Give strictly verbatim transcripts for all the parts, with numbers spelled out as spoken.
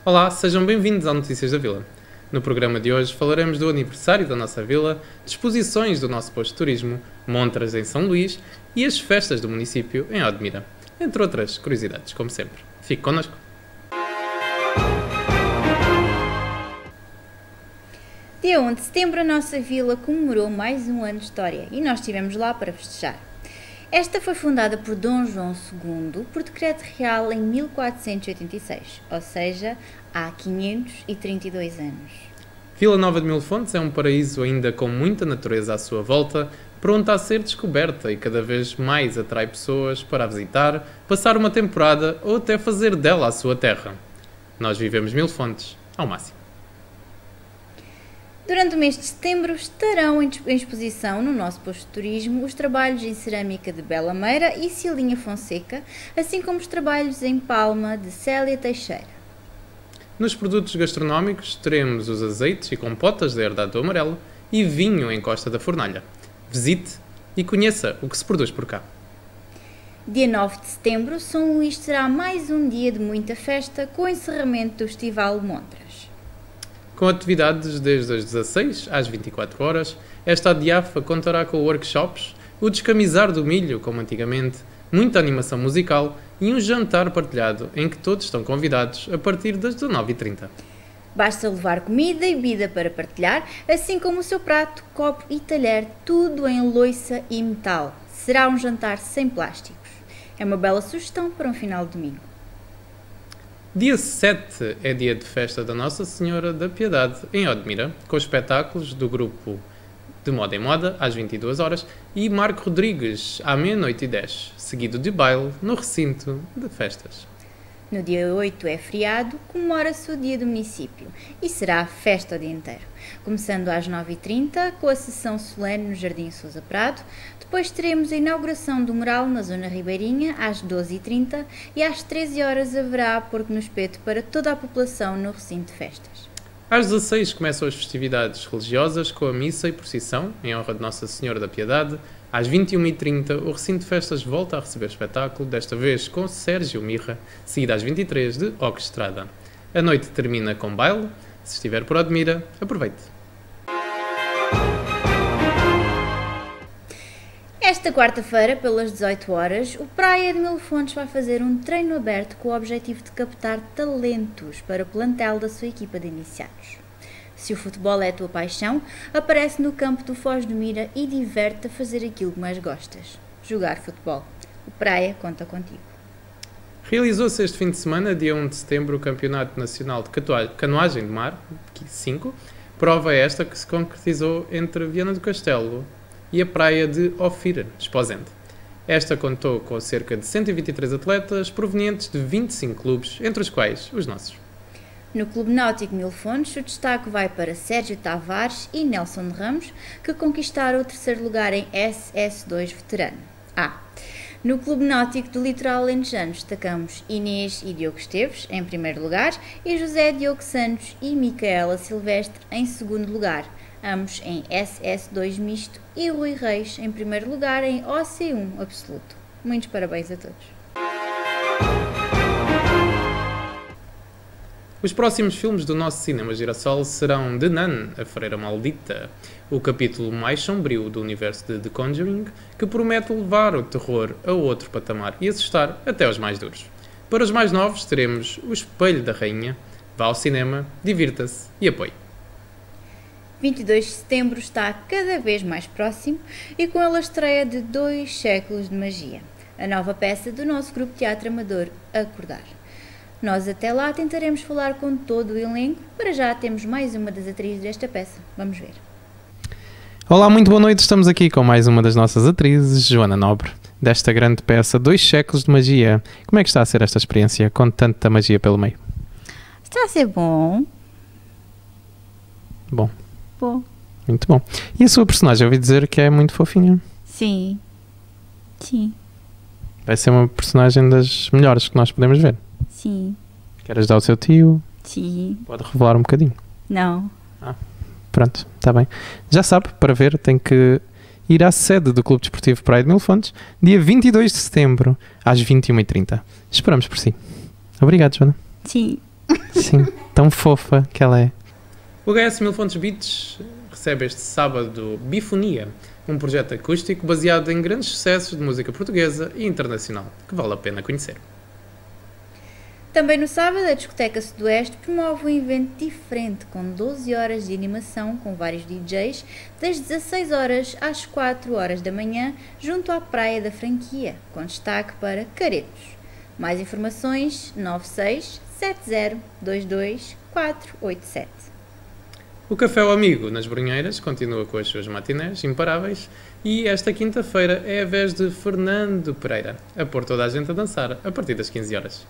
Olá, sejam bem-vindos ao Notícias da Vila. No programa de hoje falaremos do aniversário da nossa vila, de exposições do nosso posto de turismo, montras em São Luís e as festas do município em Odmira, entre outras curiosidades, como sempre. Fique connosco! Dia um de setembro, a nossa vila comemorou mais um ano de história e nós estivemos lá para festejar. Esta foi fundada por Dom João segundo por decreto real em mil quatrocentos e oitenta e seis, ou seja, há quinhentos e trinta e dois anos. Vila Nova de Mil Fontes é um paraíso ainda com muita natureza à sua volta, pronta a ser descoberta e cada vez mais atrai pessoas para a visitar, passar uma temporada ou até fazer dela a sua terra. Nós vivemos Mil Fontes ao máximo. Durante o mês de setembro estarão em exposição no nosso posto de turismo os trabalhos em cerâmica de Bela Meira e Cilinha Fonseca, assim como os trabalhos em palma de Célia Teixeira. Nos produtos gastronómicos teremos os azeites e compotas da Herdade do Amarelo e vinho em Costa da Fornalha. Visite e conheça o que se produz por cá. Dia nove de setembro, São Luís terá mais um dia de muita festa com o encerramento do Festival Montras. Com atividades desde as dezasseis às vinte e quatro horas, esta adiafa contará com workshops, o descamisar do milho, como antigamente, muita animação musical e um jantar partilhado em que todos estão convidados a partir das dezanove e trinta. Basta levar comida e bebida para partilhar, assim como o seu prato, copo e talher, tudo em louça e metal. Será um jantar sem plásticos. É uma bela sugestão para um final de domingo. Dia sete é dia de festa da Nossa Senhora da Piedade em Odmira, com espetáculos do grupo de Moda em Moda às vinte e duas horas e Marco Rodrigues à meia-noite e dez, seguido de baile no recinto de festas. No dia oito é feriado, comemora-se o dia do município e será festa o dia inteiro, começando às nove e trinta com a sessão solene no Jardim Sousa Prado. Depois teremos a inauguração do mural na Zona Ribeirinha às doze e trinta e às treze horas haverá porco no espeto para toda a população no recinto de festas. Às dezasseis começam as festividades religiosas com a missa e procissão em honra de Nossa Senhora da Piedade. Às vinte e uma e trinta o recinto de festas volta a receber espetáculo, desta vez com Sérgio Mirra, seguido às vinte e três de Orquestrada. A noite termina com baile. Se estiver por Odmira, aproveite! Esta quarta-feira, pelas dezoito horas, o Praia de Mil Fontes vai fazer um treino aberto com o objetivo de captar talentos para o plantel da sua equipa de iniciados. Se o futebol é a tua paixão, aparece no campo do Foz do Mira e diverte-te a fazer aquilo que mais gostas, jogar futebol. O Praia conta contigo. Realizou-se este fim de semana, dia um de setembro, o Campeonato Nacional de Canoagem de Mar, cinco, prova esta que se concretizou entre Viana do Castelo e a praia de Ofira, Esposende. Esta contou com cerca de cento e vinte e três atletas provenientes de vinte e cinco clubes, entre os quais os nossos. No Clube Náutico Mil Fontes, o destaque vai para Sérgio Tavares e Nelson Ramos, que conquistaram o terceiro lugar em S S dois Veterano. Ah, no Clube Náutico do Litoral Alentejano destacamos Inês e Diogo Esteves, em primeiro lugar, e José Diogo Santos e Micaela Silvestre, em segundo lugar, ambos em S S dois Misto, e Rui Reis, em primeiro lugar, em O C um Absoluto. Muitos parabéns a todos. Os próximos filmes do nosso cinema Girassol serão The Nun, a Freira Maldita, o capítulo mais sombrio do universo de The Conjuring, que promete levar o terror a outro patamar e assustar até os mais duros. Para os mais novos teremos O Espelho da Rainha. Vá ao cinema, divirta-se e apoie. vinte e dois de setembro está cada vez mais próximo e com ele a estreia de Dois Séculos de Magia, a nova peça do nosso grupo de teatro amador Acordar. Nós até lá tentaremos falar com todo o elenco. Para já temos mais uma das atrizes desta peça. Vamos ver. Olá, muito boa noite. Estamos aqui com mais uma das nossas atrizes, Joana Nobre, desta grande peça Dois Séculos de Magia. Como é que está a ser esta experiência com tanta magia pelo meio? Está a ser bom. Bom. Bom. Muito bom. E a sua personagem, eu ouvi dizer que é muito fofinha. Sim. Sim. Vai ser uma personagem das melhores que nós podemos ver. Sim. Quer ajudar o seu tio? Sim. Pode revelar um bocadinho. Não. Ah, pronto, está bem. Já sabe, para ver tem que ir à sede do Clube Desportivo Praia de Mil Fontes, dia vinte e dois de setembro, às vinte e uma e trinta. Esperamos por si. Obrigado, Joana. Sim. Sim, tão fofa que ela é. O H S Mil Fontes Beats recebe este sábado Bifonia, um projeto acústico baseado em grandes sucessos de música portuguesa e internacional, que vale a pena conhecer. Também no sábado, a Discoteca Sudoeste promove um evento diferente, com doze horas de animação com vários D Js, das dezasseis horas às quatro horas da manhã, junto à Praia da Franquia, com destaque para Caretos. Mais informações nove seis sete zero dois dois quatro oito sete. O Café ao Amigo, nas Brunheiras, continua com as suas matinés imparáveis e esta quinta-feira é a vez de Fernando Pereira, a pôr toda a gente a dançar a partir das quinze horas.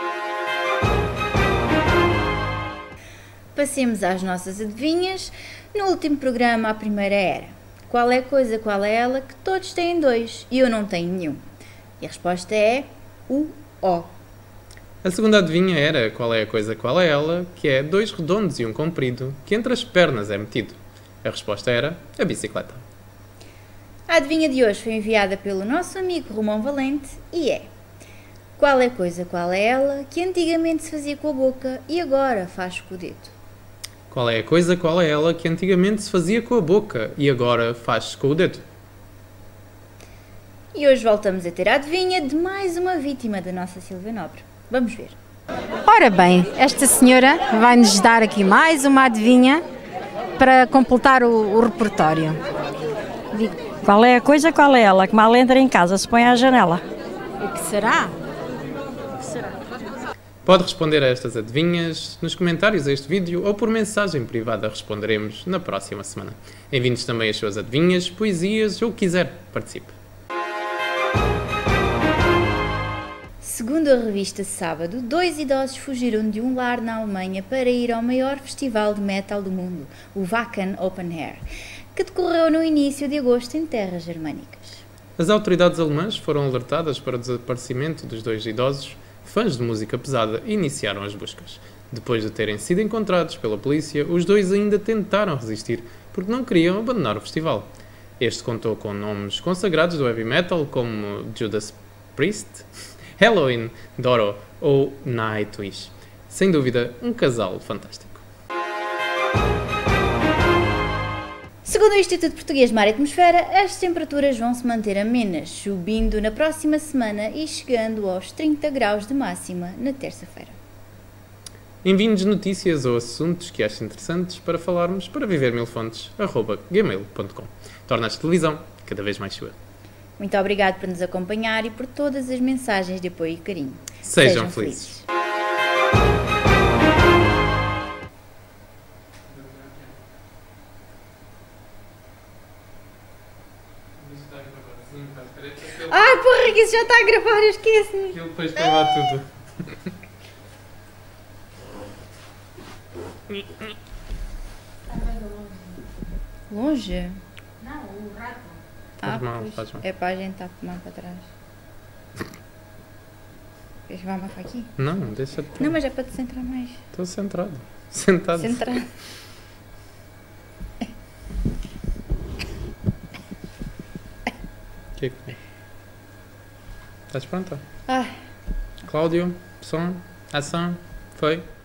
Passemos às nossas adivinhas. No último programa, a primeira era: qual é a coisa, qual é ela, que todos têm dois e eu não tenho nenhum? E a resposta é o O. A segunda adivinha era qual é a coisa, qual é ela, que é dois redondos e um comprido, que entre as pernas é metido. A resposta era a bicicleta. A adivinha de hoje foi enviada pelo nosso amigo Romão Valente e é: qual é a coisa, qual é ela, que antigamente se fazia com a boca e agora faz com o dedo? Qual é a coisa, qual é ela, que antigamente se fazia com a boca e agora faz com o dedo? E hoje voltamos a ter a adivinha de mais uma vítima da nossa Silvia Nobre. Vamos ver. Ora bem, esta senhora vai-nos dar aqui mais uma adivinha para completar o, o repertório. Qual é a coisa, qual é ela, que mal entra em casa, se põe à janela? O que será? Pode responder a estas adivinhas nos comentários a este vídeo ou por mensagem privada responderemos na próxima semana. Envie-nos também as suas adivinhas, poesias ou o que quiser, participe. Segundo a revista Sábado, dois idosos fugiram de um lar na Alemanha para ir ao maior festival de metal do mundo, o Wacken Open Air, que decorreu no início de agosto em terras germânicas. As autoridades alemãs foram alertadas para o desaparecimento dos dois idosos, fãs de música pesada, e iniciaram as buscas. Depois de terem sido encontrados pela polícia, os dois ainda tentaram resistir, porque não queriam abandonar o festival. Este contou com nomes consagrados do heavy metal como Judas Priest, Halloween, Doro ou Nightwish. Sem dúvida, um casal fantástico. Segundo o Instituto Português de Mar e Atmosfera, as temperaturas vão se manter amenas, subindo na próxima semana e chegando aos trinta graus de máxima na terça-feira. Envie-nos notícias ou assuntos que aches interessantes para falarmos para viver mil fontes arroba gmail ponto com. Torna a televisão cada vez mais sua. Muito obrigado por nos acompanhar e por todas as mensagens de apoio e carinho. Sejam, Sejam felizes. felizes. Ai, porra, que isso já está a gravar, eu esqueço-me. Aquilo depois tem lá tudo. Longe? Não, o rato. Faz Ah, mal, pois, faz mal. é para a gente estar a fumar para trás. Queres que vá mais para aqui? Não, deixa-te. Não, mas é para te centrar mais. Estou centrado. Sentado. Centrar. Que que é? Estás pronta? Ah. Cláudio, som, ação, foi.